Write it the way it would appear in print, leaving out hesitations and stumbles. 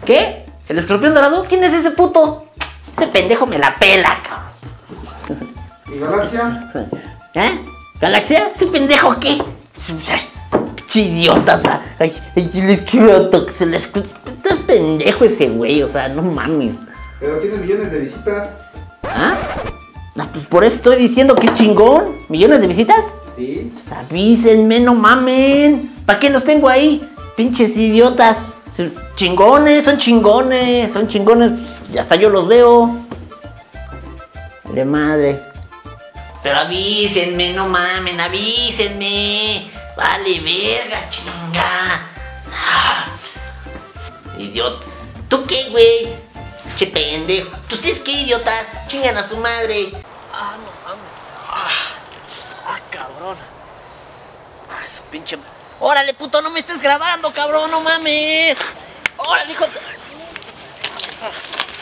¿Qué? ¿El escorpión dorado? ¿Quién es ese puto? Ese pendejo me la pela, cabrón. ¿Y Galaxia? ¿Eh? ¿Galaxia? ¿Ese pendejo qué? Pinche idiota, o sea, ay, les quiero que se les... Está pendejo ese güey, o sea, no mames. Pero tiene millones de visitas. ¿Ah? No, pues por eso estoy diciendo que es chingón. ¿Millones de visitas? Sí. Pues avísenme, no mamen. ¿Para qué los tengo ahí? Pinches idiotas. Chingones, son chingones, son chingones. Ya hasta yo los veo. De madre. Pero avísenme, no mamen, avísenme. Vale, verga, chinga. Idiota. ¿Tú qué, güey? Che pendejo. ¿Ustedes qué, idiotas? Chingan a su madre. No mames. Cabrón. Su pinche... ¡Órale, puto! ¡No me estés grabando, cabrón! ¡No mames! ¡Órale, hijo!